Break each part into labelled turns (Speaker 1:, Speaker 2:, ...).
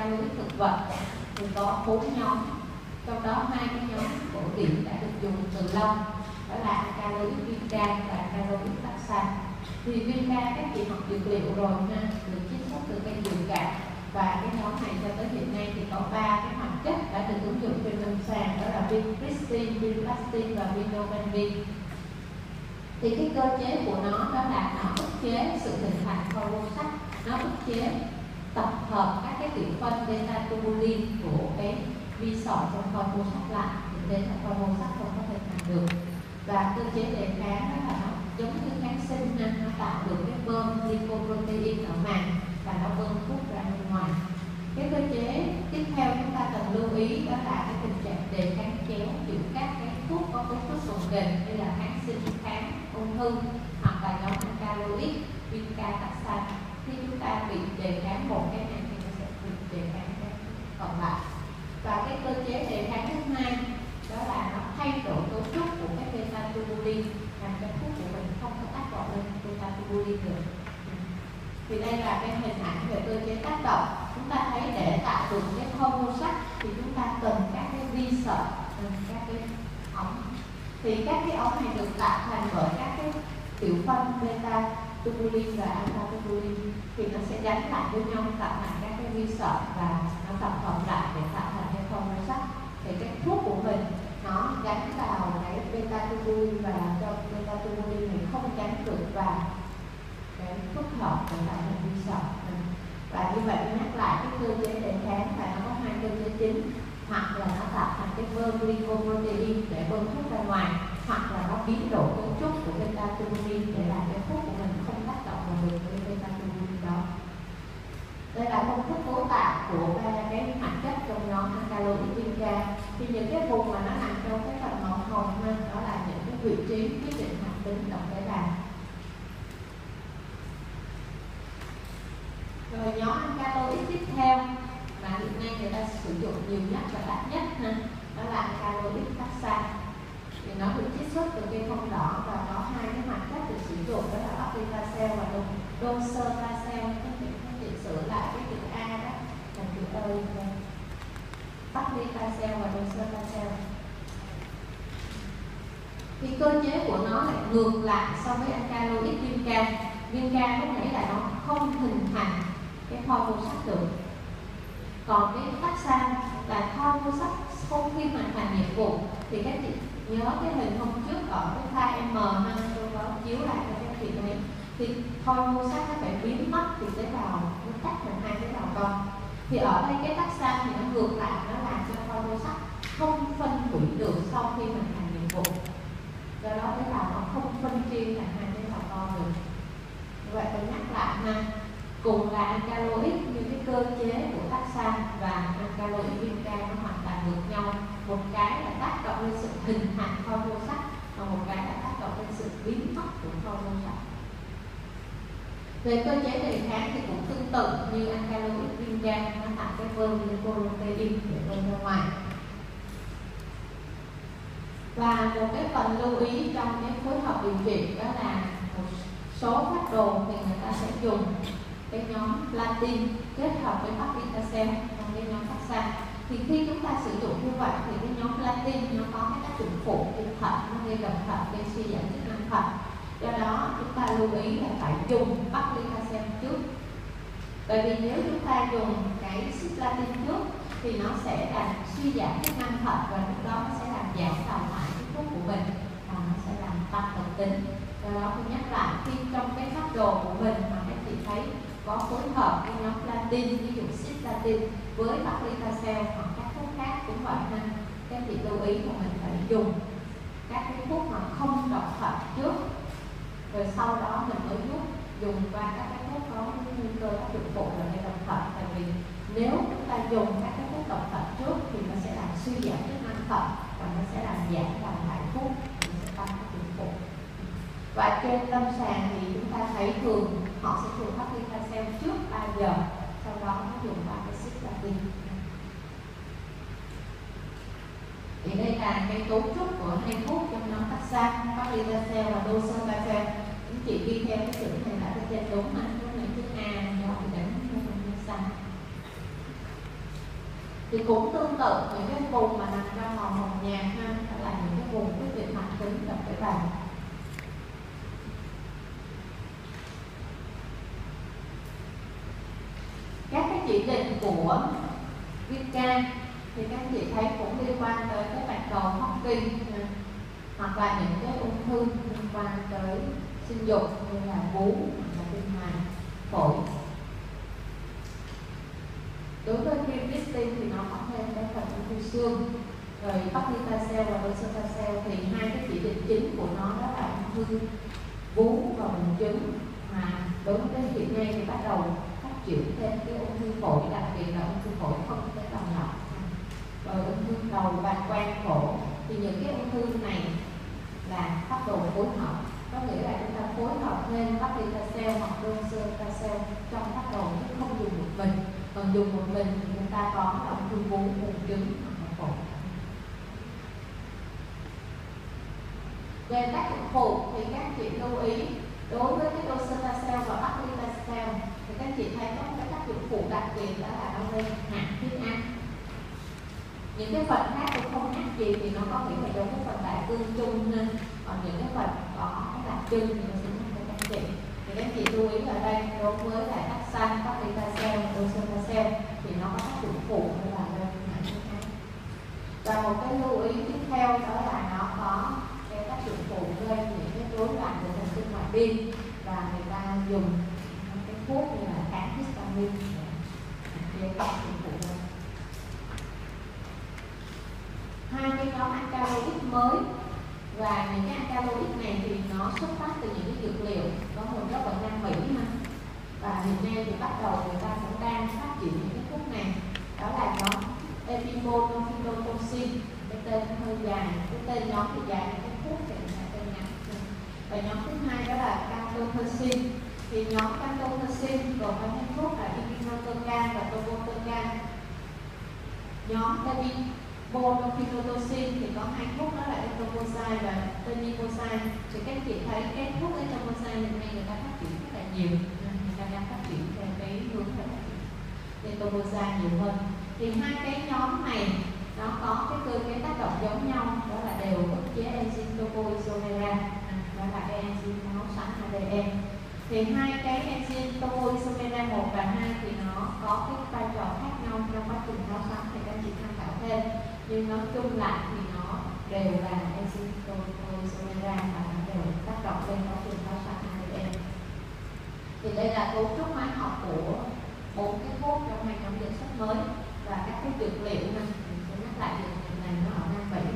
Speaker 1: calorie thực vật thì có 4 nhóm, trong đó 2 cái nhóm cổ điển đã được dùng từ lâu, đó là calorie vinca và calorie taxan. Thì vinca các chị học dược liệu rồi ha, được chiết xuất từ cây dừa cả, và cái nhóm này cho tới hiện nay thì có 3 cái hoạt chất đã được ứng dụng trên lâm sàng, đó là vincristine, vinplastin và vinovanvin. Thì cái cơ chế của nó đó là nó ức chế sự hình thành phosphat, nó ức chế tập hợp các cái tiểu phân beta tubulin của cái vi sỏi trong phosphat lại, để là phosphat không có hình thành được. Và cơ chế đề kháng đó là nó giống như kháng sinh nên nó tạo được cái bơm glycoprotein ở màng và nó bơm thuốc ra bên ngoài. Cái cơ chế tiếp theo chúng ta cần lưu ý đó là cái tình trạng đề kháng chéo giữa các cái thuốc có cấu trúc đồng kềnh như là kháng sinh, kháng ung thư hoặc là nhóm alkaloid, vinca, taxan. Khi chúng ta bị đề kháng một cái này thì nó sẽ bị đề kháng cái còn lại. Và cái cơ chế đề kháng thứ hai đó là nó thay đổi cấu trúc của cái beta tubulin, làm cho thuốc của mình không có tác động lên beta tubulin được. Thì đây là cái hình ảnh về cơ chế tác động. Chúng ta thấy để tạo được cái phosphat thì chúng ta cần các cái vi sợi, các cái ống. Thì các cái ống này được tạo thành bởi các cái tiểu phân beta tubulin và alpha tubulin, thì nó sẽ gắn lại với nhau tạo thành các cái vi sợi và nó tập hợp lại để tạo thành cái phosphat. Thì cái thuốc của mình nó gắn vào cái beta tubulin và làm cho beta tubulin này không gắn được vào cái phức hợp của tạo thành vi sợi. Và như vậy nhắc lại cái cơ chế đề kháng là nó có 2 cơ chế chính, hoặc là nó tạo thành cái bơm glycoprotein để bơm thuốc ra ngoài, hoặc là nó biến đổi cấu trúc của beta tubulin để làm cái thuốc của mình không tác động vào được với beta tubulin đó. Đây là công thức cấu tạo của cái hoạt chất trong nhóm alkaloid vinca. Thì những cái vùng mà nó nằm trong cái phần màu hồng đó là những cái vị trí quyết định hoạt tính động tế bào. Rồi nhóm alkaloid tiếp theo mà hiện nay người ta sử dụng nhiều nhất và đắt nhất đó là alkaloid taxan. Thì nó được chiết xuất từ cây thông đỏ và có 2 cái hoạt chất được sử dụng, đó là paclitaxel và docetaxel. Các chị sửa lại cái chữ A đó thành chữ E. Paclitaxel và docetaxel. Thì cơ chế của nó lại ngược lại so với alkaloid vinca. Vinca có nghĩa là nó không hình thành cái phosphat được. Còn cái taxan là phosphat không khi hoàn thành nhiệm vụ. Thì các chị nhớ cái hình hôm trước ở cái file M tôi có chiếu lại cho các chị thấy. Thì phosphat nó phải biến mất thì tế bào nó tách thành 2 tế bào con. Thì ở đây cái taxan thì nó ngược lại, nó làm cho phosphat không phân hủy được sau khi hoàn thành nhiệm vụ. Do đó tế bào nó không phân chia thành 2 tế bào con được. Như vậy tôi nhắc lại ha, cùng là alkaloid nhưng cái cơ chế của taxan và alkaloid vinca nó hoàn toàn ngược nhau. Một cái là tác động lên sự hình thành phosphat, và một cái là tác động lên sự biến mất của phosphat. Về cơ chế đề kháng thì cũng tương tự như alkaloid vinca, nó tạo cái bơm glycoprotein để bơm ra ngoài. Và một cái phần lưu ý trong cái phối hợp điều trị đó là một số phác đồ thì người ta sẽ dùng cái nhóm platin kết hợp với paclitaxel trong cái nhóm taxan. Thì khi chúng ta sử dụng như vậy thì cái nhóm platin nó có cái tác dụng phụ trên thận, nó gây đồng thận, gây suy giảm chức năng thận. Do đó chúng ta lưu ý là phải dùng paclitaxel trước. Bởi vì nếu chúng ta dùng cái cisplatin trước thì nó sẽ làm suy giảm chức năng thận, và lúc đó nó sẽ làm giảm đào thải cái thuốc của mình và nó sẽ làm tăng độc tính. Do đó tôi nhắc lại, khi trong cái phác đồ của mình mà các chị thấy có phối hợp cái nhóm platin, ví dụ cisplatin với paclitaxel hoặc các thuốc khác cũng vậy nên các chị lưu ý là mình phải dùng các cái thuốc mà không độc thận trước, rồi sau đó mình mới dùng qua các cái thuốc có nguy cơ tác dụng phụ là gây độc thận. Tại vì nếu chúng ta dùng các cái thuốc độc thận trước thì nó sẽ làm suy giảm chức năng thận và nó sẽ làm giảm đào thải thuốc, nó sẽ tăng tác dụng phụ. Và trên lâm sàng thì chúng ta thấy thường họ sẽ dùng paclitaxel trước 3 giờ, sau đó nó dùng qua cái cisplatin. Thì đây là cái cấu trúc của 2 thuốc trong nhóm taxan, paclitaxel và docetaxel. Chúng chị ghi theo cái chữ này là cái trên đúng mà, cái này chữ A do bị đánh xanh. Thì cũng tương tự những cái vùng mà nằm trong màu hồng nhạt ha, đó là những cái vùng quyết định mạch kính gặp cái bàn. Các cái chỉ định của viêm gan thì các chị thấy cũng liên quan tới cái bạch cầu Hodgkin, hoặc là những cái ung thư liên quan tới sinh dục như là vú hoặc là tinh hoàn, phổi. Đối với viêm Distin thì nó có thêm cái phần ung thư xương, rồi Paclitaxel và Docetaxel thì hai cái chỉ định chính của nó đó là ung thư vú và buồng trứng, mà đối với hiện nay thì bắt đầu phát triển thêm cái ung thư phổi, đặc biệt là ung thư phổi không tế bào nhỏ, rồi ung thư đầu bàng quang phổi. Thì những cái ung thư này là phác đồ phối hợp, có nghĩa là chúng ta phối hợp thêm Paclitaxel hoặc Docetaxel trong phác đồ chứ không dùng một mình. Còn dùng một mình thì chúng ta có ung thư vú, buồng trứng hoặc là phổi. Về tác dụng phụ thì các chị lưu ý đối với cái Docetaxel và Paclitaxel thì các chị thấy có một cái tác dụng phụ đặc biệt, đó là nó gây hạ huyết áp. Những cái phần khác cũng không khác gì thì nó có nghĩa là giống cái phần đại cương chung hơn, còn những cái phần có cái đặc trưng thì nó sẽ không cho các chị. Thì các chị lưu ý ở đây đối với lại Taxan, Paclitaxel, Docetaxel thì nó có tác dụng phụ như là gây hạ huyết áp. Và một cái lưu ý tiếp theo đó là nó có cái tác dụng phụ gây những cái rối loạn về thần kinh ngoại biên, và người ta dùng cái thuốc như là kháng histamine để tác dụng phụ hơn. Hai cái nhóm alkaloid mới, và những cái alkaloid này thì nó xuất phát từ những cái dược liệu có nguồn gốc ở Nam Mỹ mà. Và hiện nay thì bắt đầu người ta cũng đang phát triển những cái thuốc này, đó là nhóm epibonophilotocin, cái tên hơi dài, cái tên nhóm thì dài, cái thuốc thì là tên ngắn. Và nhóm thứ hai đó là cantothersin. Thì nhóm cantothersin gồm có những thuốc là ipinotocan và topotecan. Nhóm epibonophilotocin thì có hai thuốc, đó là etoposide và teniposide. Thì các chị thấy cái thuốc etoposide hiện nay người ta phát triển rất là nhiều, người ta đang phát triển theo cái hướng là etoposide nhiều hơn. Thì hai cái nhóm này nó có cái cơ chế tác động giống nhau, đó là đều ức chế enzyme topoisomerase, đó là cái enzyme nấu sẵn ADN. Thì hai cái enzyme topoisomerase 1 và 2 thì nó có cái vai trò khác nhau trong quá trình nấu sẵn, thì các chị tham khảo thêm. Nhưng nói chung lại thì nó đều là enzyme topoisomerase và nó đều tác động lên quá trình nấu sẵn ADN. Thì đây là cấu trúc hóa học của 4 cái thuốc trong hai nhóm danh sách mới, và các cái dược liệu này mình sẽ nhắc lại dược liệu này nó ở Nam Mỹ.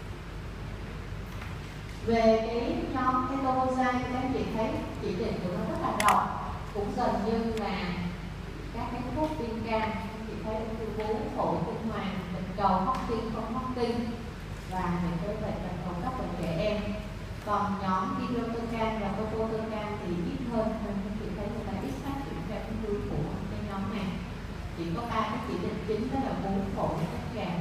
Speaker 1: Về cái nhóm etoposide thì các chị thấy chỉ định của nó rất là rộng, cũng gần như là các cái thuốc viêm gan. Các chị thấy ung thư vú, phổi, tinh hoàn, bệnh cầu Hodgkin, không Hodgkin, và những cái bệnh bạch cầu cấp ở trẻ em. Còn nhóm ipinotocan và topotecan thì ít hơn, nên các chị thấy người ta ít phát triển theo cái hướng của cái nhóm này. Chỉ có 3 cái chỉ định chính, đó là vú, phổi và tắc tràng.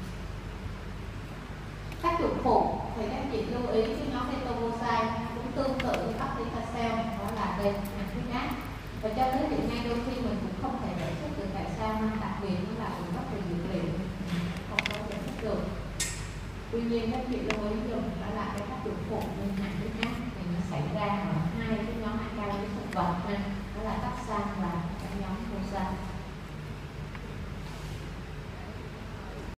Speaker 1: Tác dụng phụ thì các chị lưu ý cái nhóm etoposide cũng tương tự như Paclitaxel, đó là gây hạ huyết áp. Và cho tới hiện nay đôi khi mình cũng không thể giải thích được tại sao, nên đặc biệt nó là nguồn gốc từ dược liệu không có giải thích được. Tuy nhiên các chị lưu ý dùng đó là cái tác dụng phụ như hạ huyết áp thì nó xảy ra ở hai cái nhóm alkaloid thực vật, đó là Taxan và cái nhóm Mosa.